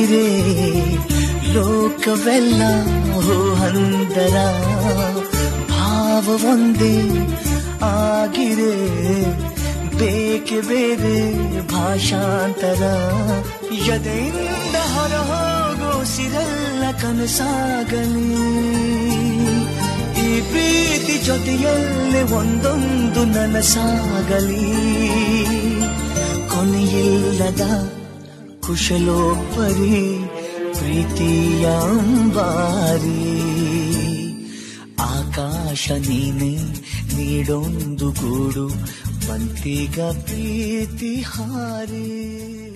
ಆಗಿರೆ ಲೋಕವೆಲ್ಲ ಹಂದರ ಭಾವ ಒಂದೇ ಆಗಿರೆ ಬೇಕೆ ಬೇರೆ ಭಾಷಾಂತರ ಎದೆಯಿಂದ ಹೊರ ಹೋಗೋ ಸಿರೆಲ್ಲ ಕನಸಾಗಲಿ ಈ ಪ್ರೀತಿ ಜೊತೆಯಲ್ಲೇ ಒಂದೊಂದು ನನಸಾಗಲಿ ಕೊನೆಯಿಲ್ಲದ ಕುಶಲೋಪರಿ ಪ್ರೀತಿಯ ಅಂಬಾರಿ ಆಕಾಶ ನೀನೆ ನೀಡೊಂದು ಗೂಡು ಬಂತಿಗ ಪ್ರೀತಿ ಹಾರಿ